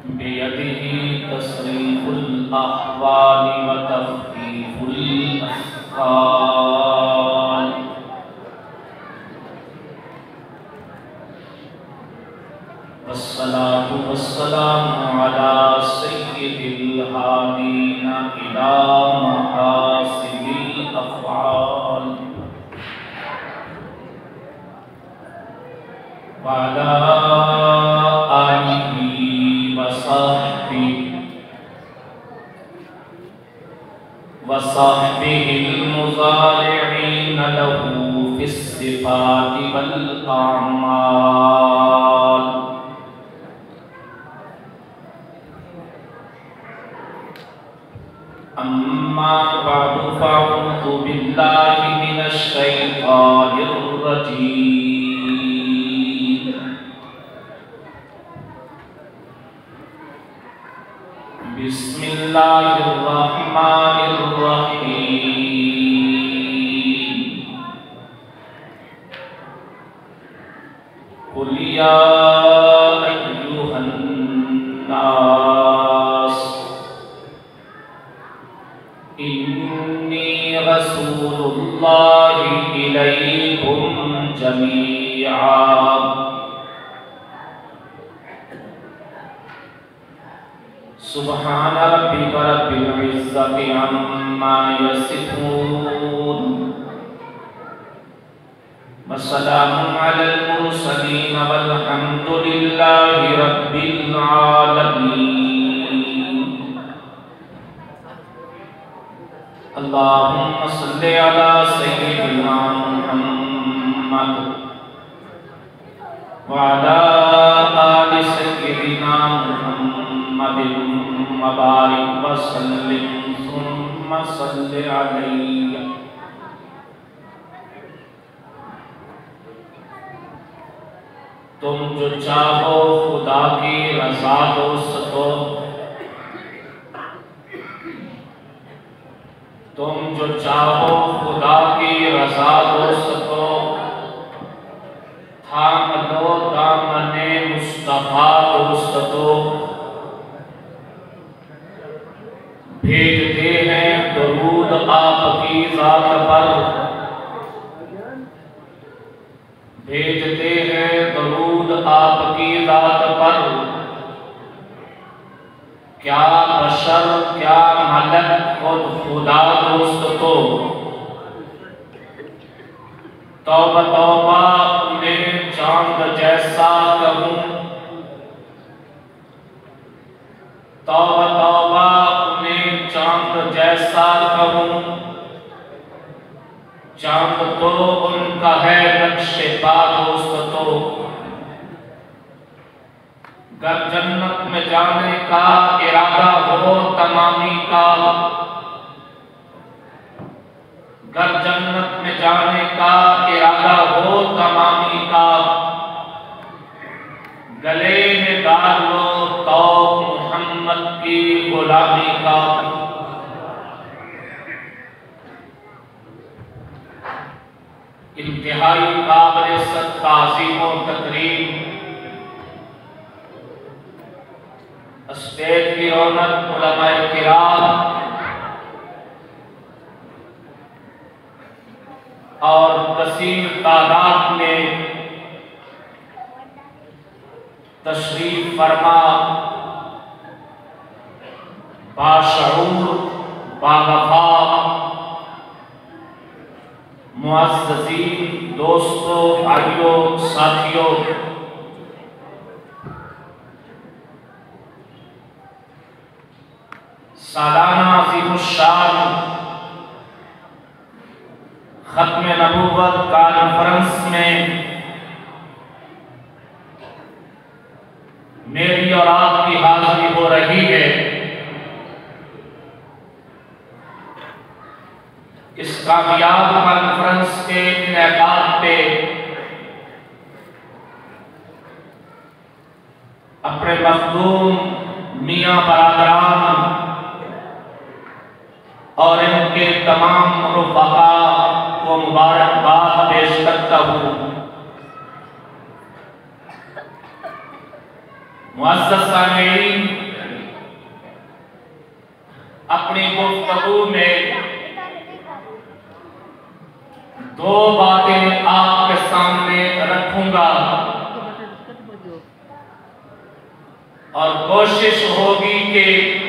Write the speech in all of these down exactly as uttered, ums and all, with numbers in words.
बियदिही तस्रीफुल अहवाल व तफ़्कीफुल अफ़आल। वस्सलातु वस्सलामु अला सय्यिदिल हादीना इला महासिनिल अफ़आल व अला आलिही व सहबिही व सहबिहिल मुज़ारिईन लहू फिस्सिफ़ाति वल आमाल। अम्मा बअदु फ़अऊज़ु बिल्लाहि मिनश शैतानिर रजीम। बिस्मिल्लाहिर रहमानिर रहीम। कुल या अय्युहन नास इन्नी रसूलुल्लाहि इलैकुम जमीआ। सुब्हान रब्बिका रब्बिल इज्जति अम्मा यसिफून व सलामुन अलल मुरसलीन वल्हम्दुलिल्लाहि रब्बिल आलमीन। अल्लाहुम्मा सल्लि अला सय्यिदिना मुहम्मद व अला आलि सय्यिदिना मुहम्मदिन व बारिक व सल्लिम सुम्मा सल्लि अलैहि। तुम जो चाहो खुदा की रज़ा दोस्त हो, तुम जो चाहो खुदा की रज़ा दोस्त हो, थाम लो दामने मुस्तफा दोस्त हो। भेजते हैं दरूद आपकी ज़ात पर, भेजते हैं दरूद आपकी ज़ात पर। क्या बशर क्या मलक खुद खुदा दोस्त तो। तौबा तौबा उन्हें चांद जैसा कहूँ, तौबा तौबा उन्हें चांद जैसा कहूँ। चांद तो उनका है नक्शे पा दोस्त तो। गर जन्नत में जाने का इरादा हो तमामी का, गर जन्नत में जाने का इरादा हो तमामी का। गले में डाल लो तो मोहम्मद की गुलामी का। इंतहाई काबिल ताज़ीम व तकरीम स्टेज की रौनक उलमाए किराम और कसीर तादाद में तशरीफ फरमा बाशऊर बावफा मुअज़्ज़ज़ीन दोस्तों भाइयों साथियों, सालाना अज़ीमुश्शान खत्म नबूवत कॉन्फ्रेंस में मेरी और आपकी हाज़िरी हो रही है। इस कामयाब कॉन्फ्रेंस के इनेकाद पे अपने मखदूम मियाँ बरादरान और इनके तमाम रुफ़क़ा को मुबारकबाद पेश करता हूँ। मुअज़्ज़ज़ सामीईन, अपनी गुफ्तगू में दो बातें आपके सामने रखूंगा और कोशिश होगी कि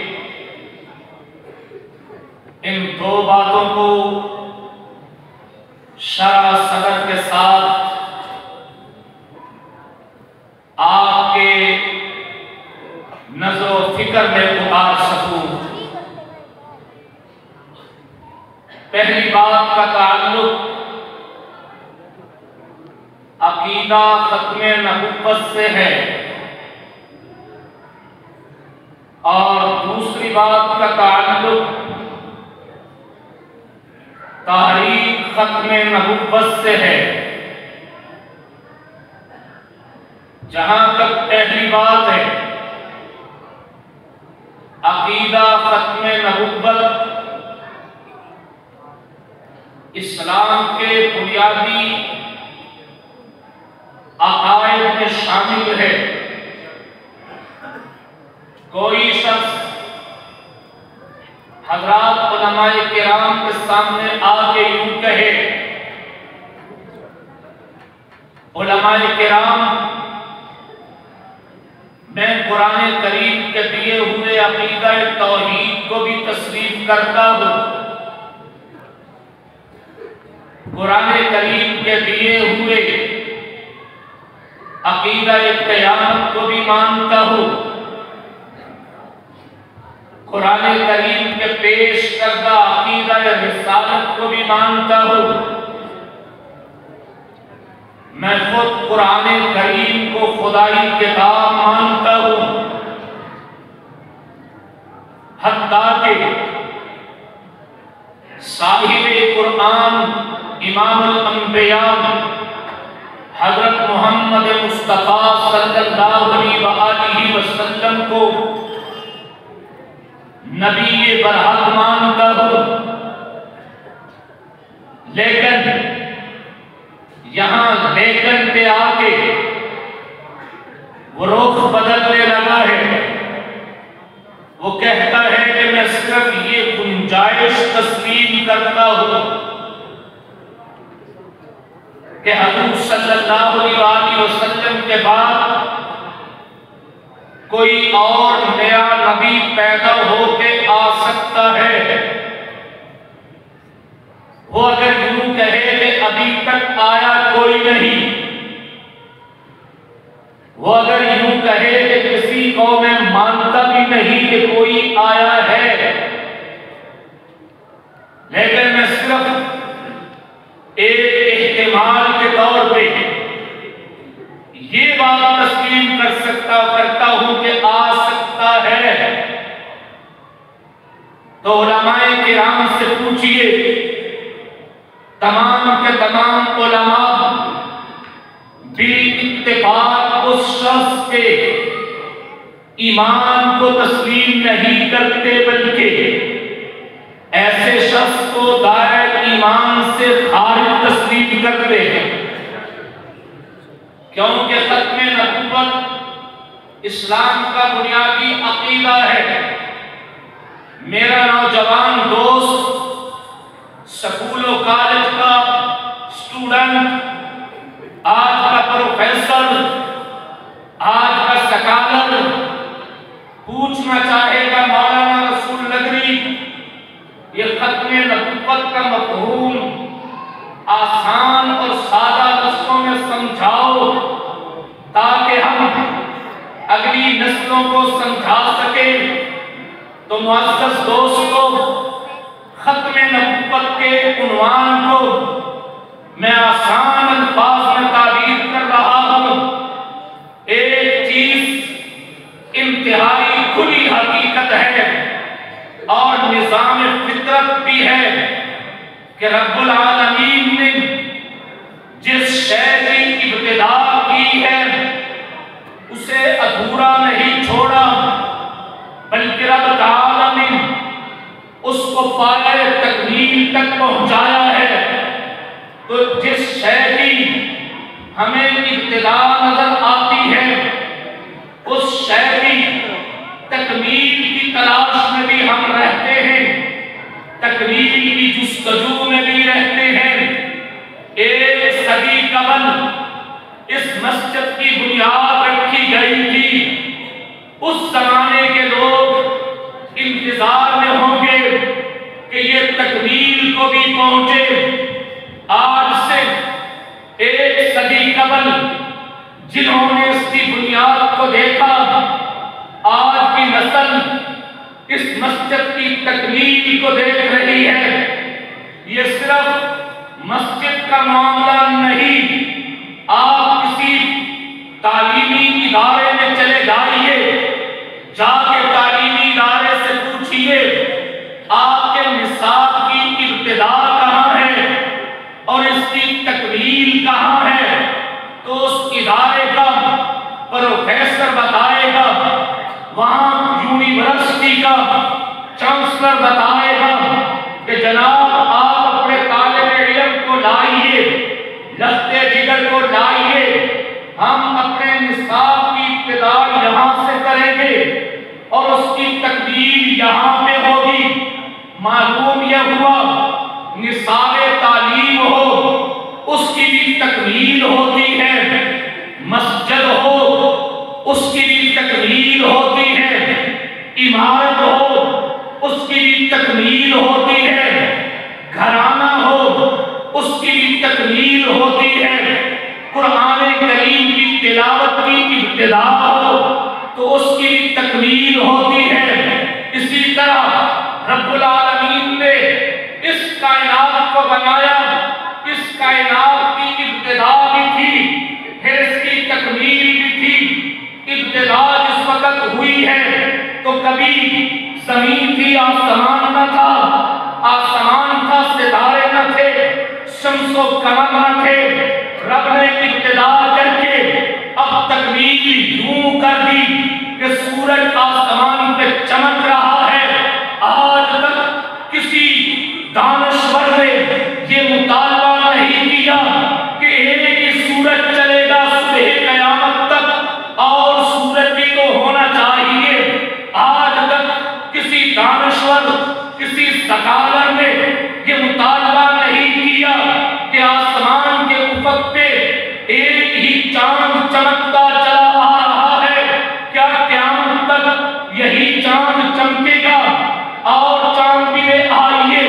इन दो बातों को शरह सदर के साथ आपके नज़रो फिक्र में उतार सकूं। पहली बात का ताल्लुक अकीदा खत्मे नबुव्वत से है और दूसरी बात का ताल्लुक तारीख खत्मे नबुव्वत से है। जहां तक पहली बात है अकीदा खत्मे नबुव्वत इस्लाम के बुनियादी अकायद में शामिल है। कोई शख्स हज़रात उलमाए किराम के सामने आके यूं कहे, उलमाए किराम मैं कुरान करीम के दिए हुए अकीदा तौहीद को भी तस्लीम करता हूँ, कुरान करीम के दिए हुए अकीदा क़यामत को भी मानता हूँ, कुरान करीम के पेश करदा अकीदा रिसालत को भी मानता हूँ। मैं खुद कुरान करीम को खुदाई किताब मानता हूँ, हत्ता के साहिबे कुरान इमामुल अंबिया हजरत मोहम्मद मुस्तफा सल्लल्लाहु अलैहि वसल्लम को नबी बरहक मानता हूँ। लेकिन यहाँ लेकिन पे आके वो रुख बदलने लगा है। वो कहता है कि मैं सिर्फ ये गुंजाइश तस्लीम करता हूँ कि हुज़ूर सल्लल्लाहु अलैहि वसल्लम के बाद कोई और नया नबी पैदा होके आ सकता है। वो अगर यूं कहे कि अभी तक आया कोई नहीं, वो अगर यूं कहे कि किसी को मैं मानता भी नहीं कि कोई आया है, लेकिन मैं सिर्फ एक इस्तेमाल के तौर पे ये बात तस्लीम कर सकता करता हूं कि आ सकता है, तो उलमाए किराम से पूछिए, तमाम के तमाम उलमा बिल-इत्तिफाक उस शख्स के ईमान को तस्लीम नहीं करते, बल्कि ऐसे शख्स को दायरे ईमान से खारिज तस्लीम करते हैं। क्योंकि खत्मे नबुव्वत इस्लाम का बुनियादी अकीदा है। मेरा नौजवान दोस्त, स्कूल और कॉलेज का स्टूडेंट, आज का प्रोफेसर, आज का सकालर पूछना चाहेगा, मौलाना रसूल नगरी ये खत्मे नबुव्वत का मफ़हूम आसान और सादा लफ्ज़ों में समझाओ ताकि हम अगली नस्लों को समझा सके। तो मुअज़्ज़ज़ दोस्तों, खत्मे नबुव्वत के उन्वान को मैं आसान अल्फाज में ताबीर कर रहा हूँ। एक चीज इंतहाई खुली हकीकत है और निज़ाम फितरत भी है कि रब्बुल आलमीन ने जिस शय की इब्तिदा की है उसे अधूरा नहीं छोड़ा, बल्कि रब तआला ने उसको पाए तकमील तक पहुंचाया है। तो जिस शय की हमें इब्तिदा नजर आती है उस शय मस्जिद की बुनियाद रखी गई थी, उस जमाने के लोग इंतजार में होंगे कि ये तकमील को भी पहुंचे। आज से एक सदी कबल जिन्होंने इसकी बुनियाद को देखा, आज की नस्ल इस मस्जिद की तकमील को देख रही है। ये सिर्फ मस्जिद का मामला नहीं, आप किसी तालीमी इदारे में चले जाइए, जाके तालीमी इदारे से पूछिए आपके निसाब की इब्तिदा कहाँ है और इसकी तकमील कहाँ है, तो उस इदारे का प्रोफेसर बताएगा, वहां यूनिवर्सिटी का चांसलर बताएगा कि जनाब आप अपने तालिब इल्म को लाइए, लफ्ते जिगर को लाइए, हम अपने निसाब की इब्तिदा यहाँ से करेंगे और उसकी तकमील यहाँ पे होगी। मालूम यह हुआ निसाबे तालीम हो उसकी भी तकमील होती है, मस्जिद हो उसकी भी तकमील होती है, इमारत हो उसकी भी तकमील होती है, घराना हो उसकी भी तकमील होती है, कुरान करीम की तिलावत की इब्तिदा हो तो उसकी भी तकमील होती है। इसी तरह रब्बुल आलमीन ने इस कायनात को बनाया, इस कायनात की इब्तिदा भी थी, फिर इसकी तकमील भी थी। इब्तिदा जिस वक्त हुई है तो कभी जमीन थी, आसमान न था, आसमान था, सितारे न थे, शम्सो कमर न थे। रब ने इब्तिदा करके अब तकमील यूं कर दी कि सूरज आसमान पे चमक रहा है। आज तक किसी दानश्वर ने ये मुतालबा नहीं किया कि एक ही सूरज चलेगा सुबह कयामत तक और सूरज भी तो होना चाहिए। आज तक किसी दानश्वर, किसी सकालर ने ये मुतालबा नहीं किया कि आसमान के उफक पे एक ही चांद चमकता चला आ रहा है, क्या क़यामत तक यही चांद चमकेगा और चांद भी ले आइए।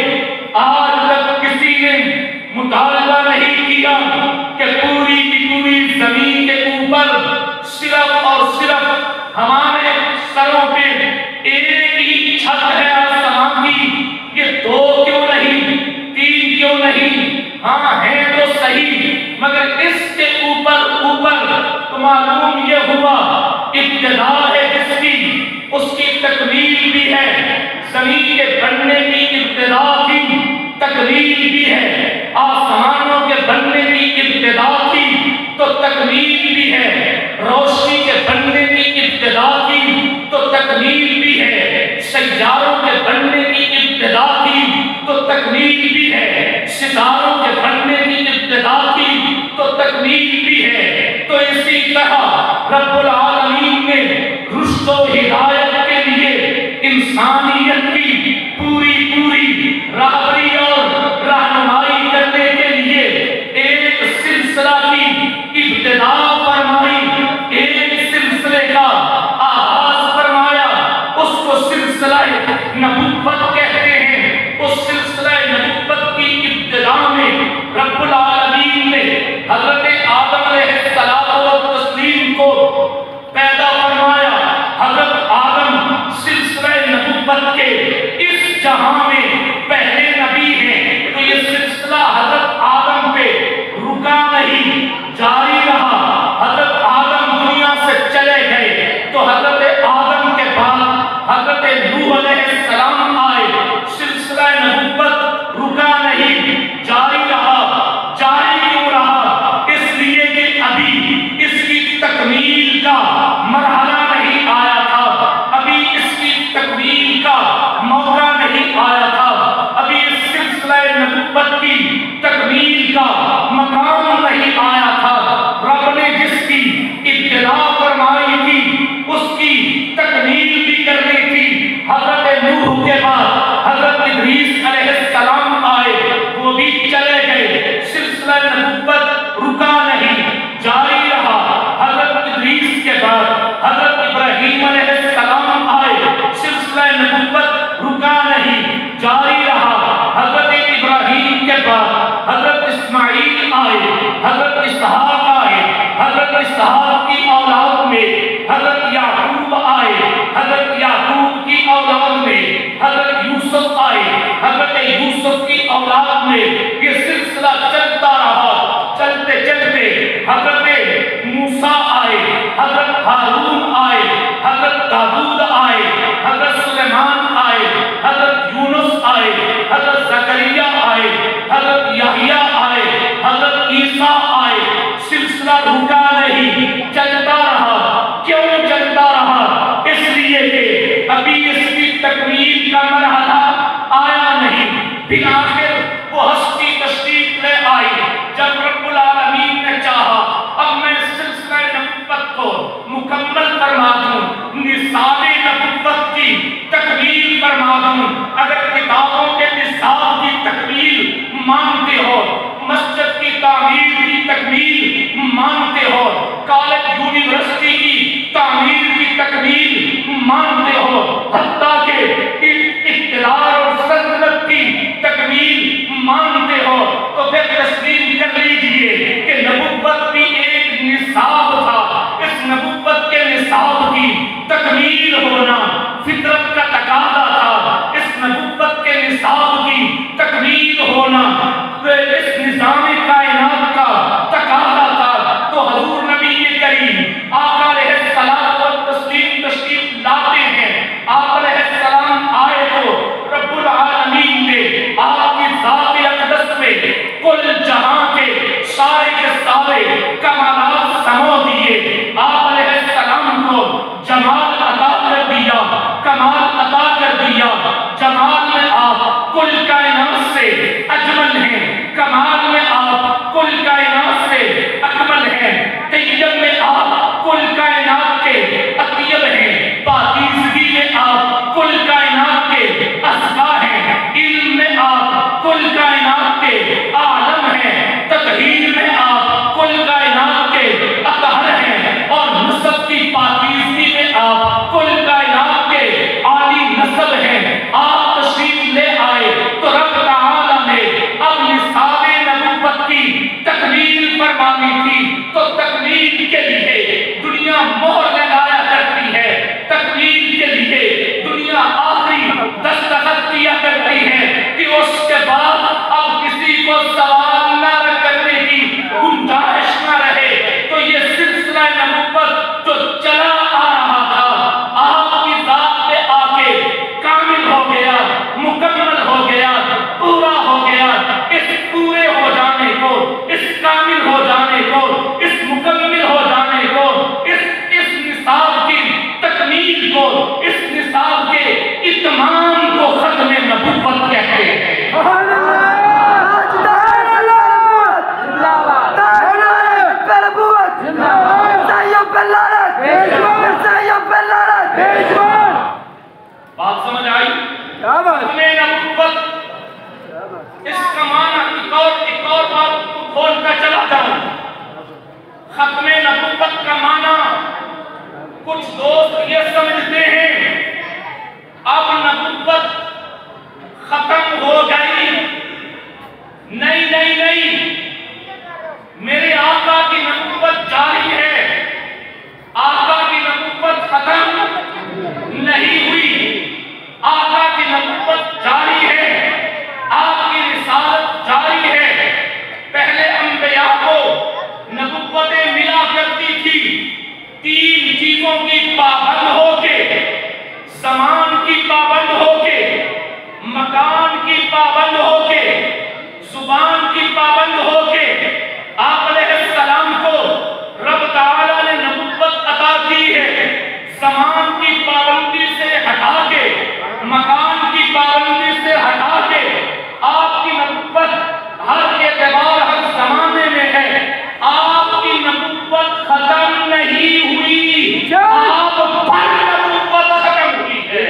आज तक किसी ने मुतालबा नहीं किया कि पूरी की पूरी जमीन के ऊपर सिर्फ और सिर्फ हमारे सरों पे एक ही छत है आसमान की, ये दो क्यों नहीं, तीन क्यों नहीं, हाँ है तो सही, मगर इसके ऊपर ऊपर तो मालूम ये हुआ इब्तिदा है जिसकी उसकी तकमील भी है। जमीन के बनने की इब्तिदा थी, तकमील भी है, आसमानों के बनने की इब्तिदा थी तो तकमील भी है, रोशनी के बनने की इब्तिदा थी तो तकमील भी है, सैयारों के बनने की इब्तिदा थी तो तकमील भी है, सितारों के बनने की इब्तिदा थी तो तकमील भी है। तो इसी तरह रब्बुल आलमीन ने रुश्द व हिदायत के लिए इंसानियत की पूरी पूरी रहबरी और रहनुमाई करने के लिए एक सिलसिला की इब्तिदा फरमाई, एक सिलसिले का आगाज फरमाया, उसको सिलसिला नबुव्वत कहते हैं। उस सिलसिला नबुव्वत की इब्तिदा में रब्बुल आलमीन ने हज़रत आदम अलैहिस्सलाम व तस्लीम को पैदा फरमाया। हज़रत आदम सिलसिला नबुव्वत के इस जहां में पहले नबी हैं, तो ये सिलसिला हज़रत आदम पे रुका नहीं, जारी रहा। हज़रत आदम दुनिया से चले गए तो हज़रत आदम के बाद हज़रत नूह अलैहिस्सलाम आए, सिलसिला नबुव्वत रुका नहीं, जारी रहा। जारी क्यों रहा? इसलिए कि अभी इसकी तकमील का मरहला नहीं आया था, अभी इसकी तकमील का मौका नहीं आया था, अभी इस सिलसिला नबुव्वत की तकमील का मकाम नहीं आया था। रब ने जिसकी इब्तिदा फरमाई थी उसकी तकमील भी करनी थी। हज़रत नूह के बाद हज़रत इदरीस अलैहिस्सलाम आए, वो भी चले गए, सिलसिला नबुव्वत रुका नहीं, जारी रहा। हजरत ज़करिया आए, हजरत यहया आए, हजरत ईसा आए, सिलसिला रुका नहीं, चलता रहा। क्यों चलता रहा? इसलिए कि अभी इसकी तकमील का मरहला आया नहीं। फिर आखिर वो हस्ती तशरीफ ले आई जब रब्बुल आलमीन ने चाहा अब मैं सिलसिला नबुव्वत को मुकम्मल फरमा दूं, निसाबे नबुव्वत की तकमील फरमा दूं। अगर किताबों के निसाब की तकमील मानते हो, मस्जिद की तामीर की तकमील मानते हो, कॉलेज यूनिवर्सिटी की तामीर की तकमील मानते हो, हत्ता के इख्तियार और सल्तनत की तकमील मानते हो, तो फिर तस्लीम कर लीजिए कि नबुव्वत भी एक निसाब था। इस नबुव्वत के निसाब की तकमील होना फितरत का तकाज़ा था। इस नबुव्वत के निसाब की तकमील होना इस निज़ाम कायनात का तकाज़ा था। तो हुज़ूर नबी करीम आका अलैहिस्सलाम व तस्लीम तशरीफ लाते हैं। आका अलैहिस्सलाम आए तो रब्बुल आलमीन ने आपकी ज़ात अक़दस में कुल जहां के सारे के सारे कमालात समो दिए। आका अलैहिस्सलाम को जमाल अता कर दिया, कमाल अता कर दिया। जमाल में आप कुल कायनात से अजमल हैं, कमाल में आप कुल कायनात से अकमल हैं, तैयब में आप कुल कायनात के अतयब हैं, पाकीज़गी में आप कुल कायनात के अस्का हैं, इल्म में आप कुल कायनात के आलम हैं, तत्हीर में आप कुल कायनात के अतहर हैं, और नस्ब की पाकीज़गी में आप कुल कायनात के आली नस्ब हैं। आप तशरीफ ले आए तो रब तआला ने अब निसाबे नबुव्वत की तकमील फरमानी थी। तो तकमील के लिए दुनिया मोहर लगाया करती है, तकमील के लिए दुनिया आखिरी दस्तखत किया करती है कि उसके बाद अब किसी को सवाल न करने की गुंजाइश न रहे। तो ये सिलसिला नबुव्वत जो चला आ रहा था आपकी ज़ात पे आके कामिल हो गया, मुकम्मल हो गया, पूरा हो गया। इस पूरे हो जाने को, इस कामिल हो जाने को, इस मुकम्मल हो जाने को, इस इस निसाब की तकमील को, इस निसाब के इत्माम को खत्म नबुव्वत कहते हैं। बात समझ आई? खत्म नबुव्वत, इसका माना एक और एक और बात को खोलकर चला जाऊं। खत्म नबुव्वत का माना कुछ दोस्त ये समझते हैं अब नबुव्वत खत्म हो गई। नहीं नहीं नहीं, मेरे आका की नबुव्वत जारी है। आका की नबुव्वत खत्म नहीं हुई, आका की नबुव्वत जारी है, आपकी रिसालत जारी है। पहले अंबिया को नबुव्वतें मिला करती थी तीन चीजों की पाबंद होके, समान की पाबंद होके, मकान की पाबंद होके, जुबान की पाबंद होके। आप अलैहिस्सलाम को रब ताला ने नबुव्वत अता की है, समान की पाबंदी से हटा के, मकान की पाबंदी से हटा के। आपकी नबुव्वत हर एतबार हर जमाने में है। आपकी नबुव्वत खत्म नहीं हुई, आप पर नबुव्वत खत्म हुई है।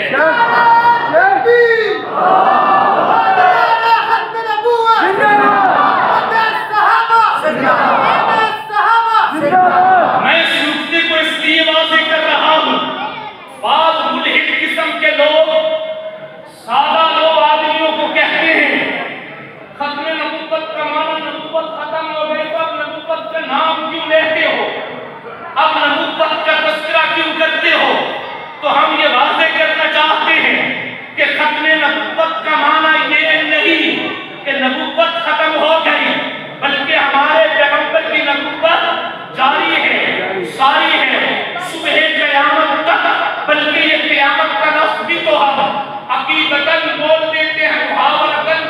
मैं इस नुक्ते को इसलिए वाज़ेह कर रहा हूं, बाद मुल्हिद किस्म के लोग, सादा लोग आदमियों को कहते हैं खत्म नबुव्वत का माना नबुव्वत खत्म हो गई, तो अब नबुव्वत का नाम क्यों लेते हो, अब नबुव्वत का तस्करा क्यों करते हो। तो हम ये वाज़ेह करना चाहते हैं कि खत्म नबुव्वत का माना ये नहीं कि नबुव्वत खत्म हो गई, बल्कि हमारे पैगंबर की नबुव्वत जारी है, सारी है, सुबह क़यामत तक। बल्कि ये क़यामत का लफ्ज़ भी तो हम अकीदतन बोल देते हैं, मुहावरतन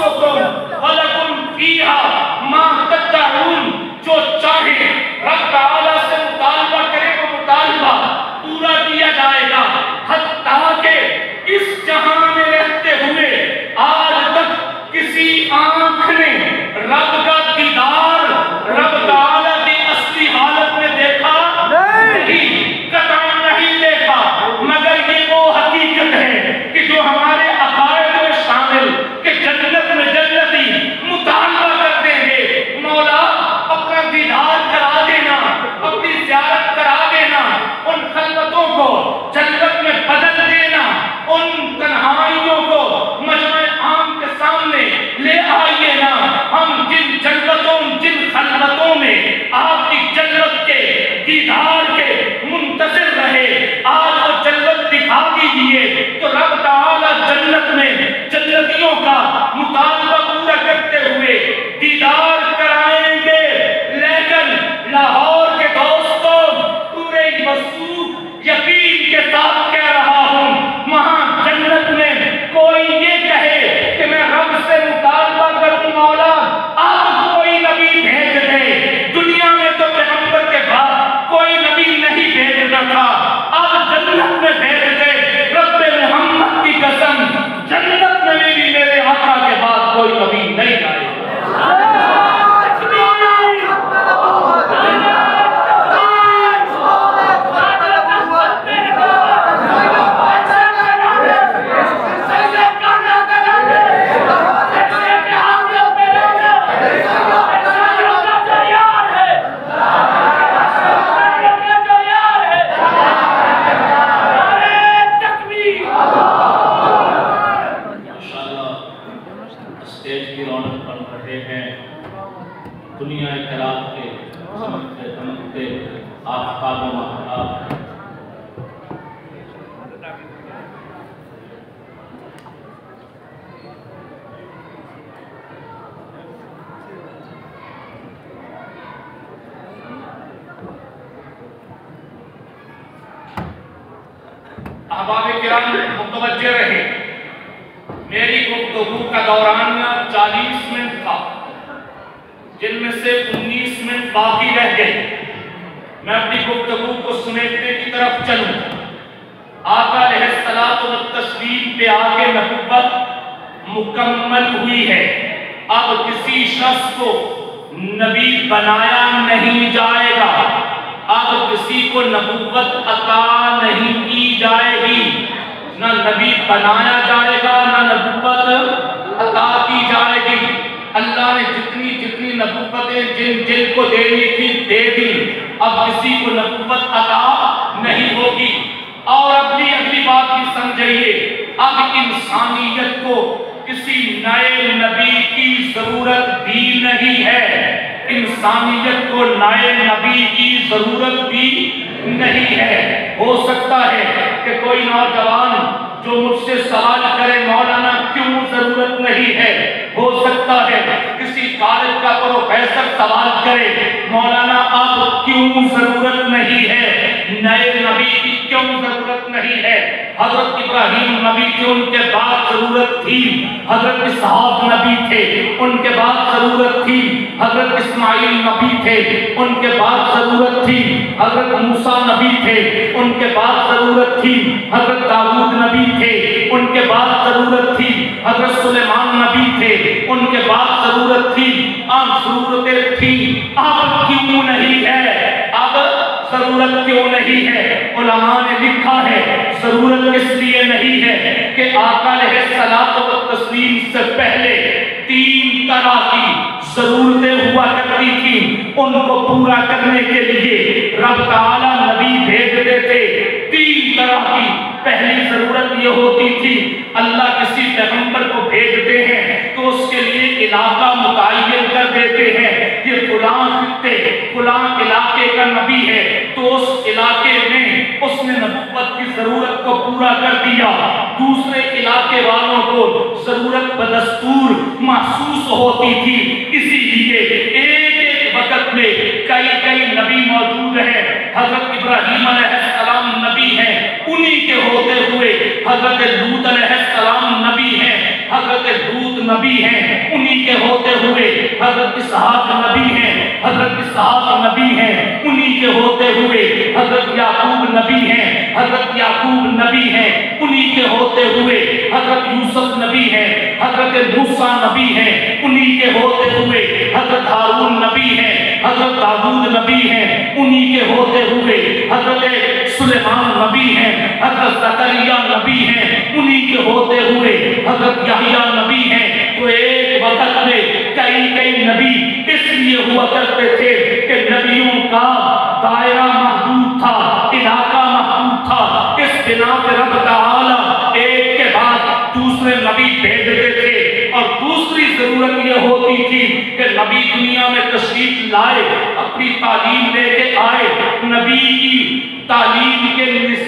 अनफुसुकुम वलकुम फीहा मा तदउन, जो चाहे रब तआला से मुतालबा करे वो मुतालबा पूरा किया जाएगा। हत्ता के इस जहां में रहते हुए आज तक किसी आंख ने रब का दीदार, रब तआला की असली हालत में देखा नहीं, कतई नहीं देखा। मगर ये वो हकीकत है कि जो हमारे अकायद में शामिल कि जन्नत में जन्नती मुतालबा करते हैं, मौला अपना दीदार करा देना, अपनी ज़ियारत करा देना, उन खलवतों को जन्नत में बदल देना, उन तन्हाइयों को मजमे आम के सामने ले आइए ना। हम जिन जन्नतों, जिन खलवतों में आपकी जन्नत के दीदार के मुंतज़िर रहे, आज वो जन्नत दिखा दीजिए तो रब तआला जन्नत में जन्नतियों का मुतालबा पूरा करते हुए दीदार कराएंगे। लेकिन लाहौर के दोस्तों, पूरे वसूख यकीन के साथ कह रहा हूँ, वहां जन्नत में कोई ये कहे कि मैं रब से मुतालबा करूं, मौला आप कोई नबी भेज दे। दुनिया में तो पैगंबर के बाद कोई नबी नहीं भेज रखा, अब जन्नत में भेज दे। रब्बे मोहम्मद की कसम, जन्नत में भी मेरे आका के बाद कोई नबी नहीं आएगा। दुनिया के रात के चमकते चमकते आफताब महताब, अहबाब किराम मुतवज्जे रहे। मेरी गुफ्तगू का दौरानिया चालीस मिनट था, जिनमें से उन्नीस मिनट बाकी रह गए। मैं अपनी गुफ्तगू को समेटने की तरफ चलूं। आका अलैहिस्सलातु वत्तस्लीम पे आके नबुव्वत मुकम्मल हुई है। अब किसी शख्स को नबी बनाया नहीं जाएगा, अब किसी को नबुव्वत अता नहीं की जाएगी, ना नबी बनाया जाएगा, ना नबुव्वत अता की जाएगी। अल्लाह ने जितनी जितनी नबुव्वतें जिन जिन को देनी थी दे दी, अब किसी को नबुव्वत अता नहीं होगी। और अगली अगली बात भी समझिए, अब इंसानियत को किसी नए नबी की जरूरत भी नहीं है, इंसानियत को नए नबी की जरूरत भी नहीं है। हो सकता है कि कोई नौजवान जो मुझसे सवाल करे, मौलाना क्यों जरूरत नहीं है, हो सकता है किसी कॉलेज का प्रोफेसर सवाल करे, मौलाना अब क्यों जरूरत नहीं है, नए नबी की क्यों जरूरत नहीं है। हजरत इब्राहिम नबी थे, उनके बाद जरूरत थी। हजरत इसहाक नबी थे, उनके बाद जरूरत थी। हजरत इस्माइल नबी थे, उनके बाद जरूरत थी। हजरत मूसा नबी थे, उनके बाद जरूरत थी। हजरत दाऊद नबी थे, उनके बाद जरूरत थी। हजरत सुलेमान नबी थे, उनके बाद जरूरत थी। अब जरूरतें थी, अब क्यों नहीं है, अब जरूरत क्यों नहीं है। उलमा ने लिखा है जरूरत इसलिए नहीं है कि आका अलैहिस्सलातु वत्तस्लीम से पहले तीन तरह की जरूरतें हुआ करती थी, उनको पूरा करने के लिए रब ताला नबी भेजते थे। तीन तरह की पहली जरूरत ये होती थी, अल्लाह किसी पैगंबर को भेजते हैं तो उसके लिए इलाका मुतय्यन कर देते हैं, ये फुलां खित्ते फुलां इलाके का नबी है, तो उस इलाके में उसने नबुव्वत की जरूरत को पूरा कर दिया। दूसरे इलाके वालों को जरूरत बदस्तूर महसूस होती थी, इसीलिए एक एक वक्त में कई कई नबी मौजूद हैं। हजरत इब्राहिम अलैहिस्सलाम नबी हैं, उन्हीं के होते हुए हजरत लूत अलैहिस्सलाम नबी हैं। हजरत लूत नबी हैं, उन्हीं के होते हुए हजरत इसहाक नबी हैं, हजरत इसहाक नबी हैं, उन्हीं के होते हुए हजरत याकूब नबी हैं, हजरत याकूब नबी हैं, उन्हीं के होते हुए हजरत यूसुफ नबी हैं, हजरत मूसा नबी हैं, उन्हीं के होते हुए हजरत हारून नबी हैं, हजरत दाऊद नबी हैं, उन्हीं के होते हुए हजरत सुलेमान नबी हैं, हजरत जकरिया नबी हैं, उन्हीं के होते हुए हजरत यहया नबी हैं। तो एक वक्त में कई कई नबी इसलिए हुआ करते थे कि नबियों का दायरा महदूद था, इलाका महदूद था। इस बिना पे रब तआला एक के बाद दूसरे नबी भेज देते थे और दूसरी जरूरत यह होती थी कि नबी दुनिया में तशरीफ लाए, अपनी तालीम लेके आए। नबी की तालीम के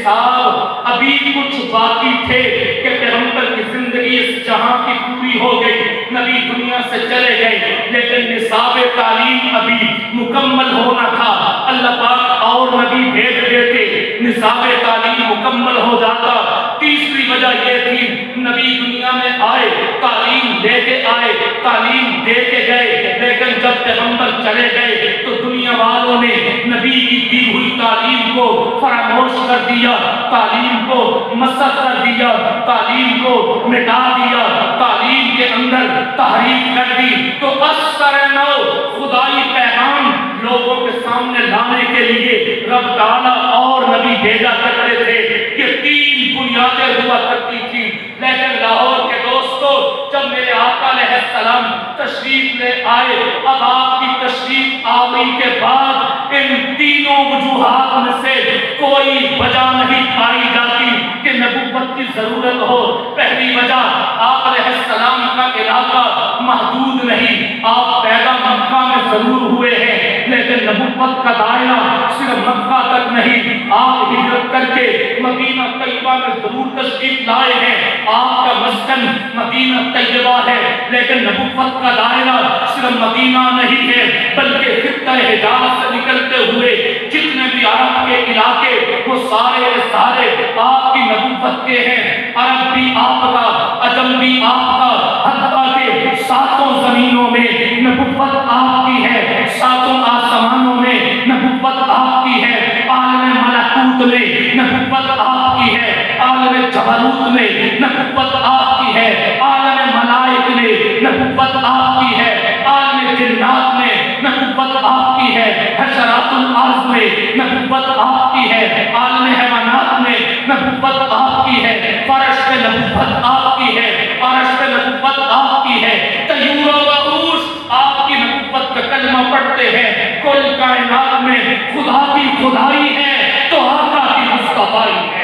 निसाब अभी कुछ बाकी थे कि पैगंबर की जिंदगी इस जहां की पूरी हो गई, नबी दुनिया से चले गए, लेकिन निसाब तालीम अभी मुकम्मल होना था। अल्लाह पाक और नबी भेज देते, निसाब तालीम मुकम्मल हो जाता। तीसरी वजह यह थी, नबी दुनिया में आए, तालीम लेके आए, तालीम दे के गए, लेकिन जब पैगंबर चले गए तो दुनिया वालों ने नबी की दी हुई तालीम को फरामोश कर दिया, तालीम को मसख कर दिया, तालीम को मिटा दिया, तालीम के अंदर तहरीफ कर दी। तो असर नौ खुदाई पैगाम लोगों के सामने लाने के लिए रब ताला और नबी भेजा करते थे। ये तीन बुनियादें हुआ करती थी। लेकिन लाहौर के दोस्तों, जब मेरे आका अलैहिस्सलाम तशरीफ ले आए, अब आपकी तशरीफ आने के बाद इन तीनों वजूहात में से कोई वजह नहीं पाई जाती कि नबूवत की जरूरत हो। पहली वजह, आप अलैहिस्सलाम का इलाका महदूद नहीं, आप पैदा मक्का में जरूर हुए हैं, लेकिन नबूवत का दायरा सिर्फ मक्का तक नहीं, आप हिजरत करके मदीना तैयबा में जरूर तशरीफ लाए हैं। आपका मस्कन मदीना तैयबा है, लेकिन नबूवत का दायरा सिर्फ मदीना नहीं है, बल्कि खित्ता हिजाज से निकलते हुए जितने भी अरब के इलाके, वो सारे सारे आपकी नबूवत के हैं। अरब भी आपका, अजम भी आपका, हत्ता के सातों जमीनों में नबूवत आपकी है, सातों आसमानों में नबूवत आपकी है, आलम मलकूत में नबूवत आपकी है, आलम जबरूत में नबूवत आपकी है, आलम मलाइक में नबूवत आपकी है, आलम जिन्नात में नबूवत आपकी है, हशरातुल अर्ज़ में नबूवत आपकी है, आलम हैवानात में नबूवत आपकी है, फर्श पे नबूवत आपकी है, अर्श पे नबूवत आपकी है, तयूर व उरूश आपकी नबूवत का कलमा पढ़ते हैं। कुल कायनात में खुदा की खुदाई है तो आका की मुस्तफाई है।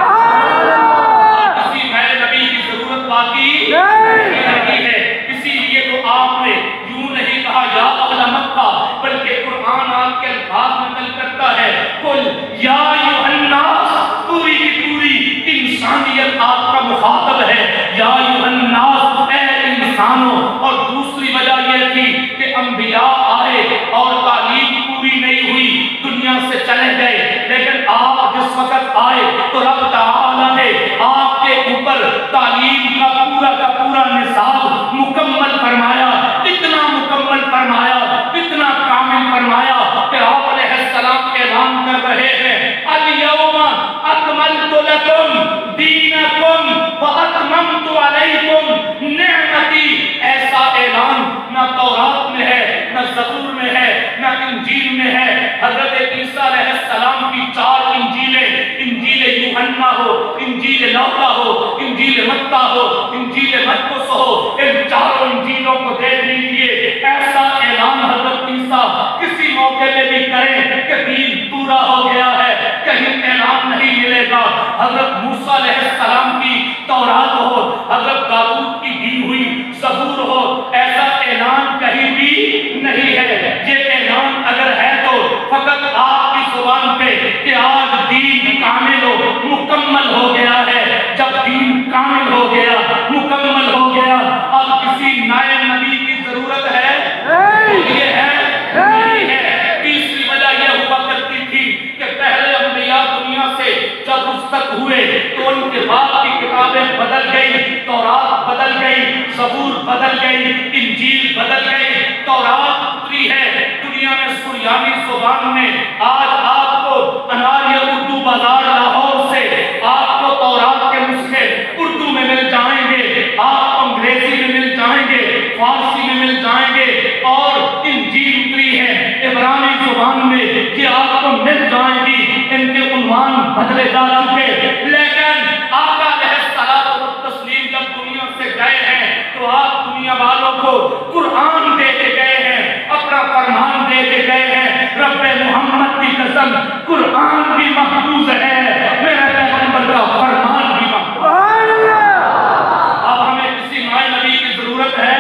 किसी नए नबी की जरूरत बाकी नहीं है। इसीलिए तो आपने यूं नहीं कहा या अहल मक्का, बल्कि कुरान आपके अल्फाज नकल करता है, कुल या अय्युहन्नास, पूरी की पूरी इंसानियत आपका मुखातब है, या अय्युहन्नास, ऐ इंसानों। और दूसरी वजह यह थी कि अंबिया आए और तालीम पूरी नहीं हुई, दुनिया से चले गए, लेकिन आप जिस वक्त आए तो रब तआला ने आपके ऊपर तालीम का पूरा का पूरा निसाब मुकम्मल फरमाया, इतना मुकम्मल फरमाया, इतना कामिल फरमाया कि आप अलैहिस्सलाम ऐलान कर रहे हैं, अल यौमा अकमलतु लकुम दीनकुम व अतममतु अलैकुम निअमती। ऐसा ऐलान न तौरात में है, न ज़बूर में है, न इंजील में है। हज़रत ईसा अलैहिस्सलाम की चार इंजीलें, इंजील यूहन्ना हो, इंजील लौका हो, इंजील मत्ता हो, इंजील मरकुस हो, इन चारों इंजीलों को देख लीजिए। ऐसा ऐलान हज़रत ईसा किसी मौके पे भी करें कि दीन पूरा हो गया है, कहीं ऐलान नहीं मिलेगा। हज़रत मूसा अलैहिस्सलाम की तौरात हो, हज़रत दाऊद की दी हुई ज़बूर हो, ऐसा ऐलान कहीं भी नहीं है। ये ऐलान अगर है तो फकत आपकी जुबान पे कि आज दीन कामिल हो, मुकम्मल हो गया है। जब दीन कामिल हो गया, मुकम्मल हो गया, अब किसी नए नबी की जरूरत है? ये है नहीं है। तीसरी वजह यह हुआ करती थी कि पहले अंबिया दुनिया से जब रुखसत हुए तो उनके बाद की किताबें बदल गई, तौरात बदल गई, ज़बूर बदल में सुरयानी जुबान में आज आपको अनारिया उर्दू बाजार लाहौर से आपको तौरात के नुस्खे उर्दू में मिल जाएंगे, आप अंग्रेजी में मिल जाएंगे, फारसी में मिल जाएंगे, और इंजील उतरी है इब्रानी जुबान में कि आपको मिल जाएंगी। इनके उन्वान बदले जा चुके, लेकिन आका अलैहिस्सलाम तस्लीम जब दुनिया से गए हैं तो आप दुनिया वालों को कुरान दे के गए हैं, अपना फरमान दे के गए हैं। रब्बे मोहम्मद की कसम, कुरान भी महफूज है, मेरे पैगंबर का फरमान भी महफूज है। अब हमें किसी माय नबी की जरूरत है?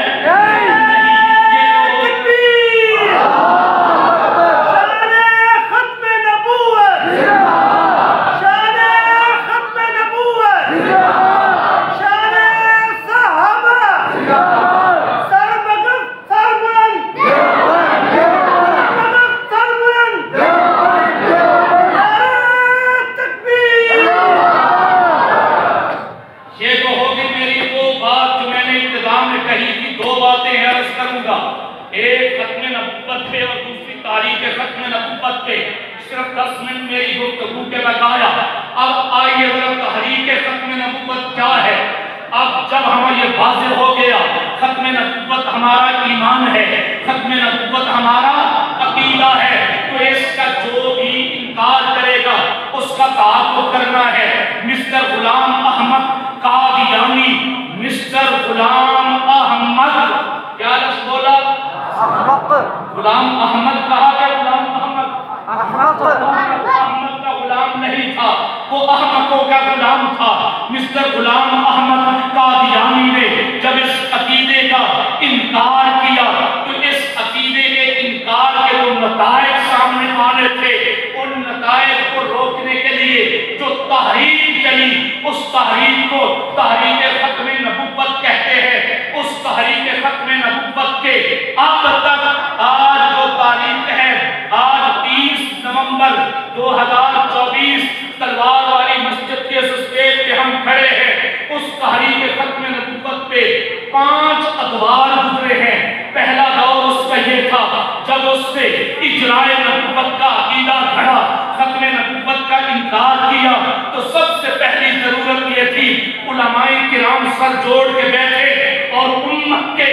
एक खत्मे नबुव्वत पे और दूसरी तारीख खत्मे नबुव्वत पे सिर्फ दस मिनट मेरी गुफ्तगू के लगाया। अब आइए जरा तहरीक खत्मे नबुव्वत क्या है। अब जब हमें ये वाज़ेह हो गया खत्मे नबुव्वत हमारा ईमान है, खत्मे नबुव्वत हमारा अकीदा है, तो इसका जो भी इनकार करेगा उसका ताक़ुब करना है। मिस्टर गुलाम अहमद कादियानी, मिस्टर गुलाम अहमद, क्या लफ्ज़ बोला? गुलाम अहमद कहा गया, गुलाम अहमद अहमद का गुलाम नहीं था, वो अहमकों का गुलाम था। मिस्टर गुलाम अहमद कादियानी ने जब इस अकीदे का इनकार किया तो इस अकीदे के इनकार के जो नताइज सामने आने थे, उन नताइज को रोकने के लिए जो तहरीक चली, उस तहरीक को तहरीक खत्मे नबुव्वत कहते हैं। उस तहरीक खत्मे नबुव्वत के अब तक आज जो तारीख है, आज तीस नवंबर दो हजार चौबीस तलवार वाली मस्जिद के स्टेज पे हम खड़े हैं। उस तहरीक खत्मे नबुव्वत पे पांच अखबार गुजरे हैं। पहला दौर उसका ये था जब उससे इजराए नबुव्वत का अकीदा खड़ा, खत्मे नबुव्वत का इनकार किया, तो सबसे पहली जरूरत ये थी उलमाए किराम सर जोड़ के बैठे और उम्मत के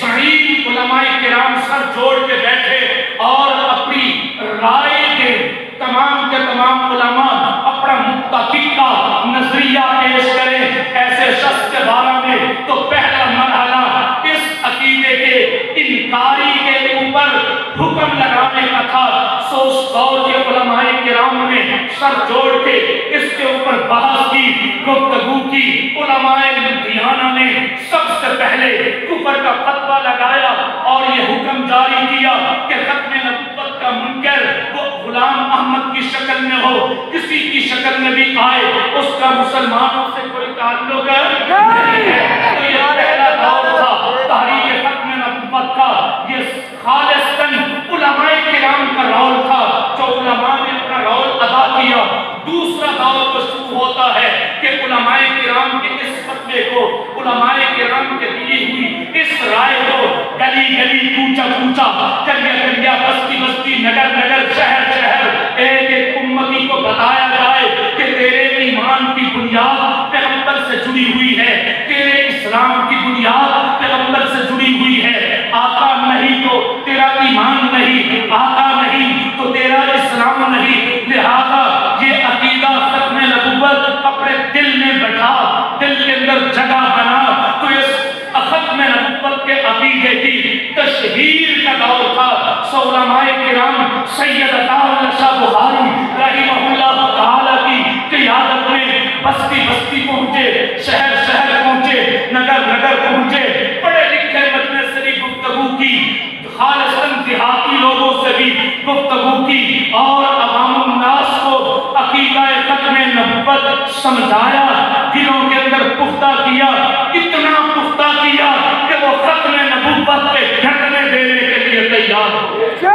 शहीद उलमाए किराम सर जोड़ के बैठे और अपनी राय के तमाम के तमाम उलमा अपना मुत्तफिका नजरिया पेश करें ऐसे शख्स के बारे में। तो पहला मरहला इस अकीदे के इनकारी के ऊपर हुक्म लगाने का था। सो उस दौर के उलमाए किराम ने सर जोड़ के इसके ऊपर बहस की, गुफ्तगू की। उलमाए लुधियाना ने सबसे पहले कुफर का फतवा लगाया और ये हुक्म जारी किया कि खत्मे नबुव्वत का मुनकर वो गुलाम अहमद की शक्ल में हो, किसी की शक्ल में भी आए, उसका मुसलमानों से कोई ताल्लुक नहीं है। तो ये पहला दौर था तहरीक खत्मे नबुव्वत का। ये खालिस्तन उलमाए किराम का रोल था, जो उलमा ने अपना रोल अदा किया। दूसरा दौर तो शुरू होता है कि उलमाए किराम के इस फतवे को, उलमाए किराम के दी हुई इस राय को गली गली, कूचा कूचा, कलिया कलिया, बस्ती बस्ती, नगर नगर, शहर शहर एक एक उम्मती को बताया जाए कि तेरे ईमान की बुनियाद पैगंबर से जुड़ी हुई है, तेरे इस्लाम की बुनियाद पैगंबर से जुड़ी हुई है। आका नहीं तो तेरा ईमान नहीं, आका नहीं तो तेरा इस्लाम नहीं। लिहाजा ये अकीदा खत्मे नबुव्वत अपने दिल में बैठा, दिल के अंदर जगह बना। तो इस खत्मे नबुव्वत के अकीदे की तशहीर का दौर था। सो उलमाए किराम सैयद अता शाह बुखारी रहिमहुल्लाह तआला की क़ियादत में बस्ती बस्ती पहुंचे, शहर शहर पहुंचे, नगर नगर पहुंचे, पढ़े लिखे मजलिस से भी गुफ्तगू की, खालिस्तन देहाती लोगों से भी गुफ्तगू की और अवामुन नास को अकीदा खत्मे नबुव्वत समझाया, दिलों के अंदर पुख्ता किया, इतना पुख्ता किया कि वो खत्मे नबुव्वत पे झटने देने के लिए तैयार हो।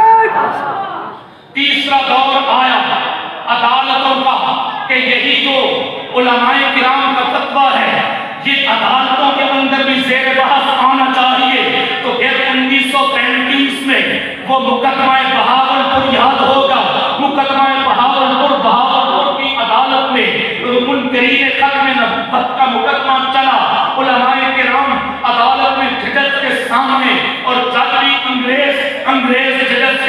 तीसरा दौर आया अदालतों का कि यही जो उलमाए किराम का फतवा है ये अदालतों के अंदर भी ज़ेर बहस आना चाहिए। तो फिर उन्नीस सौ पैंतीस में वो मुकदमा बहाव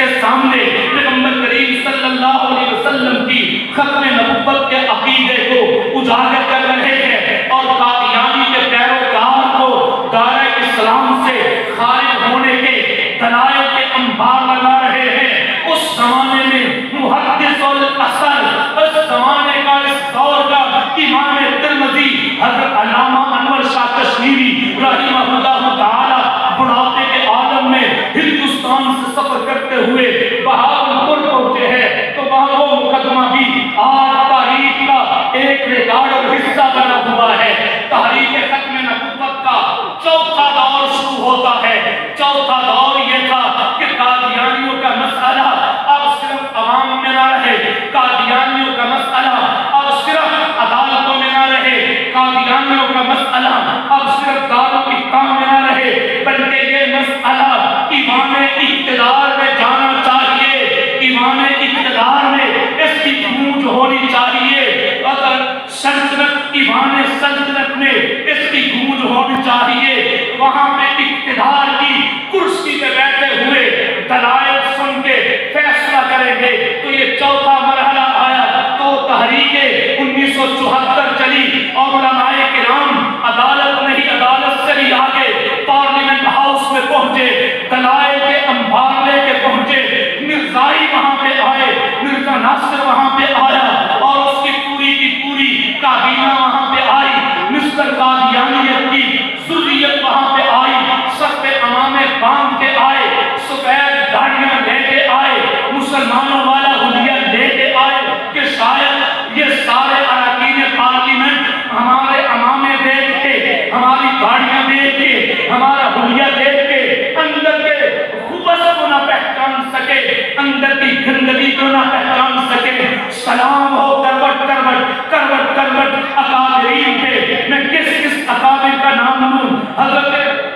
के सामने पैगंबर करीम सल्लल्लाहु अलैहि वसल्लम की खत्म नबुव्वत के अकीदे को उजागर कर रहे हैं और कादियानी के पैरोकार को दायरे इस्लाम से खारिज होने के दलाइल के अंबार लगा रहे हैं। उस जमाने में मुहद्दिस और असर, उस जमाने का, इस दौर का इमाम तिरमिज़ी हज़रत अल्लामा अनवर शाह कश्मीरी रहमतुल्लाह ताला बुढ़ापे के आलम में हिंदुस्तान से सफर करते हुए बहावलपुर पहुंचे हैं, तो वहां वो मुकदमा भी आज तारीख का एक रिकॉर्ड और हिस्सा बना हुआ है। तहरीक खत्म नबुव्वत का चौथा दौर शुरू होता है। चौथा दौर ये था कि कादियानियों का मसला अब सिर्फ अवाम में ना रहे, कादियानियों का मसला अब सिर्फ अदालतों में ना रहे, कादियानियों का मसला अब सिर्फ दारुल इक़ाम में ना रहे, बल्कि ये मसला ईमान इक़्तिदार में जाना चाहिए। ईमान इक़्तिदार में इसकी गूंज होनी चाहिए। अगर सल्तनत, ईमान सल्तनत में इसकी गूंज होनी चाहिए, वहां पे इक़्तिदार की कुर्सी पे बैठे हुए दलाइल सुन के फैसला करेंगे। तो ये चौथा मरहला आया। तो तहरीक उन्नीस सौ चौहत्तर चली और उलमाए किराम अदालत नहीं, अदालत से भी आगे पार्लियामेंट हाउस में पहुंचे, दलाइल के अंबार लेके पहुंचे। मिर्जाई वहां पे आए, मिर्जा नासिर वहां पे आया और उसकी पूरी की पूरी काबीना वहां पे आई। मिस्टर कादियानियत की ज़ुर्रियत वहां पे आई, सब पे अमामे बांध के आए, सफेद दाढ़ियां लेके आए, मुसलमानों वाला हुलिया लेके आए कि शायद ये सारे अरकान पार्लियामेंट हमारे अमामे देख के, हमारी गाड़ियां देख के, हमारा हुलिया देख के अंदर के खुबस को ना पहचान सके, अंदर की गंदगी को ना पहचान सके। सलाम हो करवट करवट करवट करवट अकाबिरीन पे। मैं किस किस अकाबिर का नाम लूं? हजरत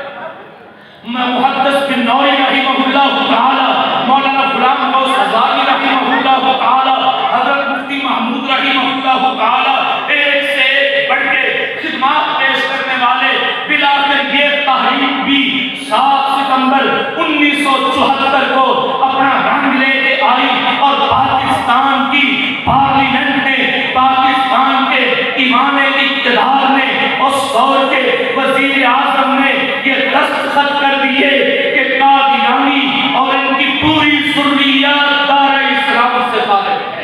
मुहद्दिस बिन नौरी रहमतुल्लाह ताला, मौलाना गुलाम गौस आज़ादी रहमतुल्लाह ताला, हजरत मुफ्ती महमूद रहमतुल्लाह ताला, एक से एक बढ़ के खिदमत पेश करने वाले। बिलाकर ये तहरीक भी सात सितंबर उन्नीस सौ चौहत्तर को अपना रंग लेके आई और पाकिस्तान की पार्लियामेंट ने, पाकिस्तान के ईमान इक़्तिदार ने, उस दौर के वज़ीर आज़म ने ये दस्तखत कर दिए कि कादियानी और इनकी पूरी ज़ुर्रियत दायरे इस्लाम से खारिज है।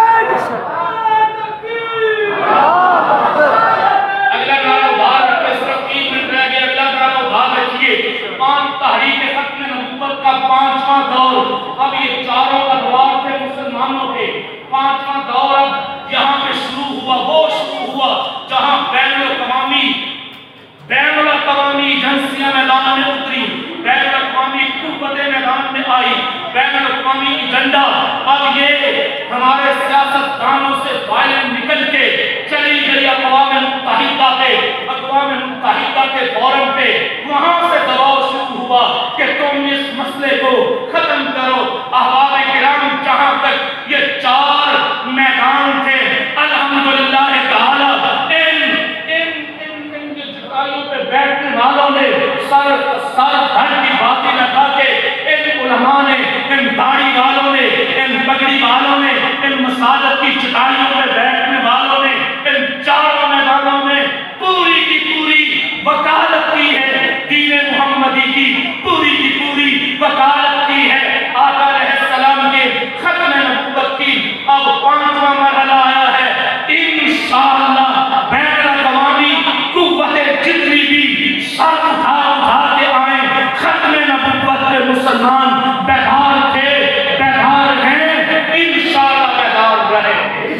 अगला नारा उधार रखिए, सिर्फ तीन मिनट रह गए, अगला नारा उधार रखिए। पांच तहरीक खत्म नबुव्वत का पांचवा दौर। अब ये चारों अदवार थे मुसलमानों के, पांचवा दौर अब यहाँ पे शुरू हुआ। वो शुरू हुआ जहाँ बैनुल-अक़वामी बैनुल-अक़वामी एजेंसियां मैदान में उतरी, बैनुल-अक़वामी कुव्वतें मैदान में आई, बैनुल-अक़वामी एजेंडा। अब ये हमारे सियासतदानों से वायलेंस निकल के चली गई अक़वाम मुत्तहिदा पे, अक़वाम मुत्तहिदा के फोरम पे। वहां से दबाव शुरू हुआ कि तुम इस मसले को खत्म करो। अहबाब किराम, जहां तक ये चार मैदान थे, अल्हम्दुलिल्लाह ताला इन इन इन इन जुताइयों पे बैठने वालों ने सर सर धड़ की बातें लगा के, इन उलमा ने, इन दाढ़ी वालों ने, इन पगड़ी वालों ने, इन मसाजद की चटाइयों पे बैठने वालों ने इन चारों मैदानों में पूरी की पूरी वकालत की है। दीन मुहम्मदी की पूरी की पूरी वकालत की है। आका अलैहिस्सलाम के खत्म नबुव्वत की अब पांचवा मरहला आया है। इंशाअल्लाह बैनुल-अक़वामी कुव्वतें जितनी भी सर उठा उठा के आए, खत्म नबुव्वत के मुसलमान बेदार थे, बेदार हैं, इंशाअल्लाह बेदार रहे।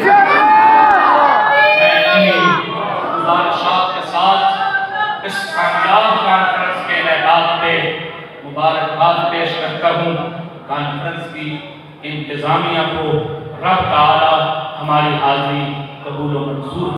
के साथ इस कामयाब कॉन्फ्रेंस के एलान पे मुबारकबाद पेश करता हूँ। कॉन्फ्रेंस की इंतजामिया को रब ताला हमारी हाज़िरी कबूल व मंजूर